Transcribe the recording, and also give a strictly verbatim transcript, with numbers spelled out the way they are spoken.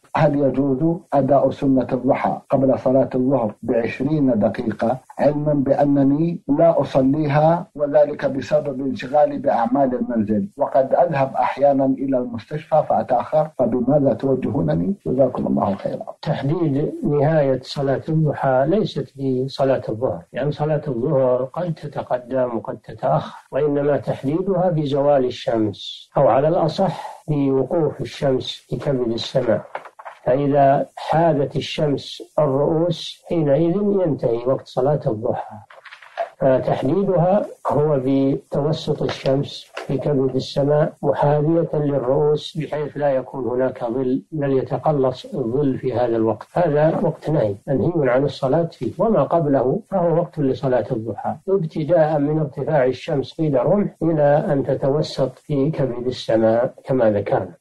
هل يجوز أداء سنة الضحى قبل صلاة الظهر بعشرين دقيقة، علما بأنني لا أصليها وذلك بسبب انشغالي بأعمال المنزل، وقد أذهب أحيانا إلى المستشفى فأتأخر، فبماذا توجهونني؟ جزاكم الله خيرا. تحديد نهاية صلاة الضحى ليست بصلاة الظهر، يعني صلاة الظهر قد تتقدم وقد تتأخر، وإنما تحديدها بزوال الشمس، أو على الأصح بوقوف الشمس في كبد السماء. فإذا حادت الشمس الرؤوس حينئذ ينتهي وقت صلاة الضحى. فتحديدها هو بتوسط الشمس في كبد السماء محاذية للرؤوس بحيث لا يكون هناك ظل، بل يتقلص الظل في هذا الوقت. هذا وقت نهي منهي عن الصلاة فيه، وما قبله فهو وقت لصلاة الضحى، ابتداء من ارتفاع الشمس قيد رمح إلى أن تتوسط في كبد السماء كما ذكرنا.